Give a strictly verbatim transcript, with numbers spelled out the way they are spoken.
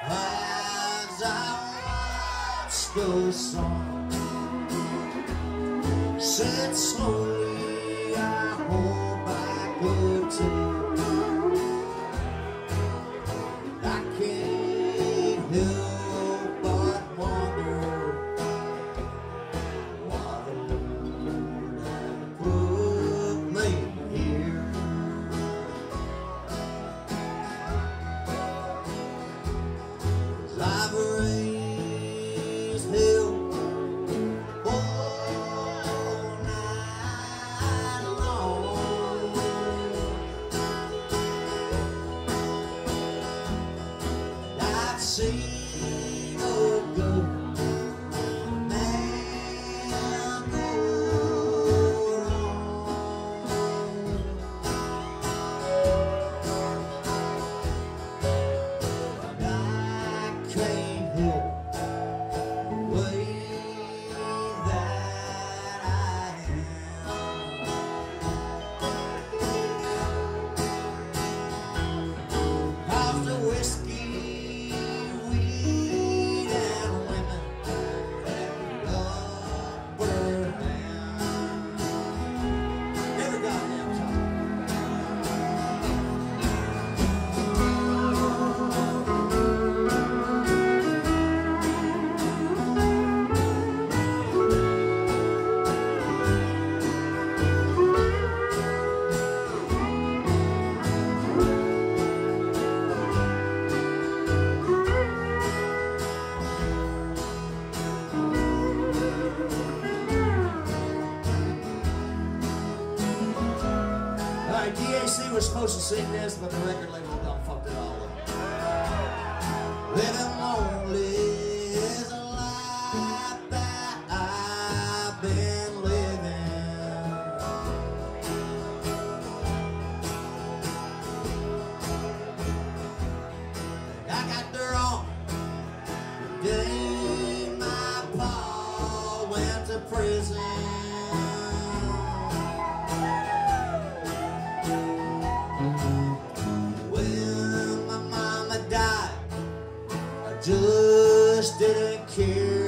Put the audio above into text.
As I watch the sun set slowly, I hold back a tear. I can't help but wonder why the Lord had put me here. 'Cause I've raised hell all night long. I've seen a good man go wrong. And I can't help the way that I am. 'Cause the whiskey, weed, and women love were them. Every goddamn time. Alright, D A C was supposed to sing this, but the record label done fucked it all up. Living lonely is a life that I've been living. I got the wrong the day my pa went to prison. When my mama died, I just didn't care.